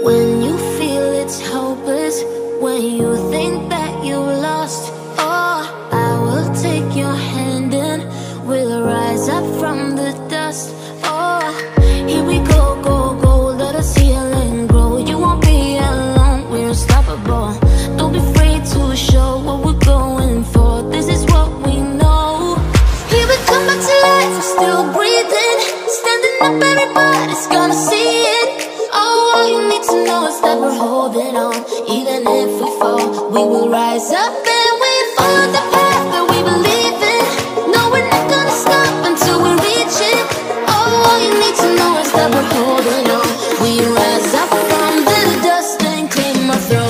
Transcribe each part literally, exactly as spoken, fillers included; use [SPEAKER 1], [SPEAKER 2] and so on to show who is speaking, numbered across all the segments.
[SPEAKER 1] When you feel it's hopeless, when you think that you lost, oh, I will take your hand and we'll rise up from the dust. Oh, here we go, go, go, let us heal and grow. You won't be alone, we're unstoppable. Don't be afraid to show what we're going for. This is what we know. Here we come back to life, we're still breathing. Standing up, everybody's gonna see it. Oh, all you need to know is that we're holding on. Even if we fall, we will rise up and we follow the path that we believe in. No, we're not gonna stop until we reach it. Oh, all you need to know is that we're holding on. We rise up from the dust and claim our throne.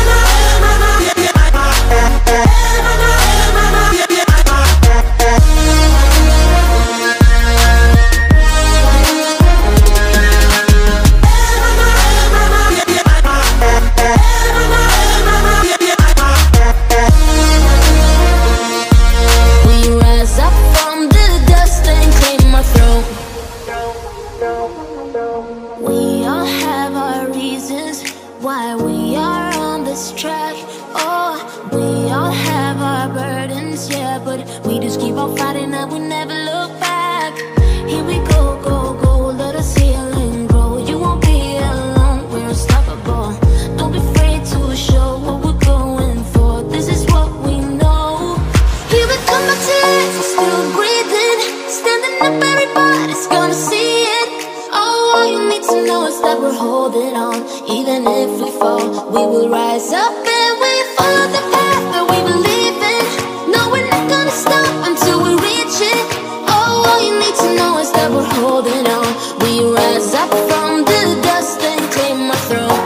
[SPEAKER 1] We all have our reasons why we are on this track. Oh, we all have our burdens, yeah, but we just keep on fighting and we never look back. Here we go, go, go, let us heal and grow. You won't be alone, we're unstoppable. Don't be afraid to show what we're going for. This is what we know. Here we come back to life, we're still breathing. Standing up, everybody's gonna see it. Oh, all you need to know is that we're holding on. Even if we fall, we will rise up and we follow the path that we believe in. No, we're not gonna stop until we reach it. Oh, all you need to know is that we're holding on. We rise up from the dust and claim our throne.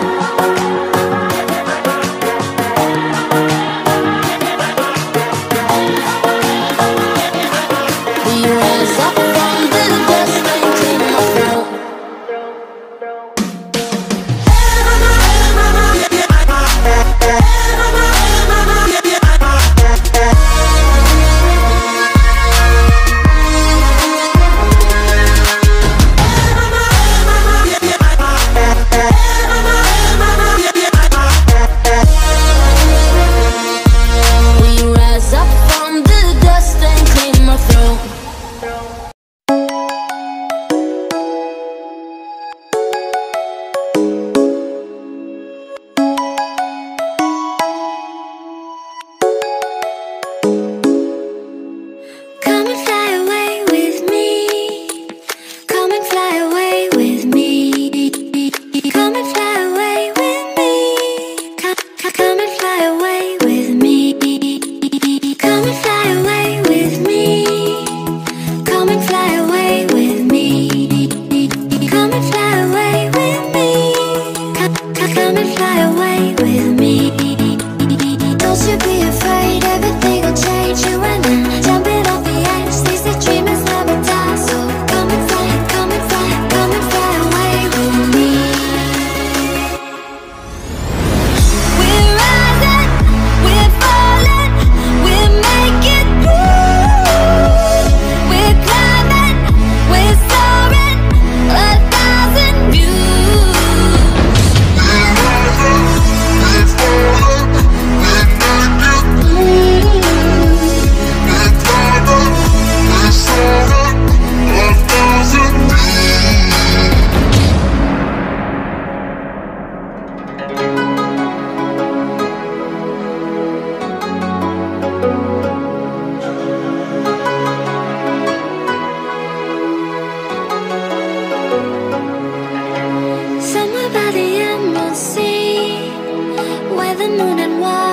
[SPEAKER 1] We rise up from the dust and claim our throne. Somewhere by the emerald sea, where the moon and wine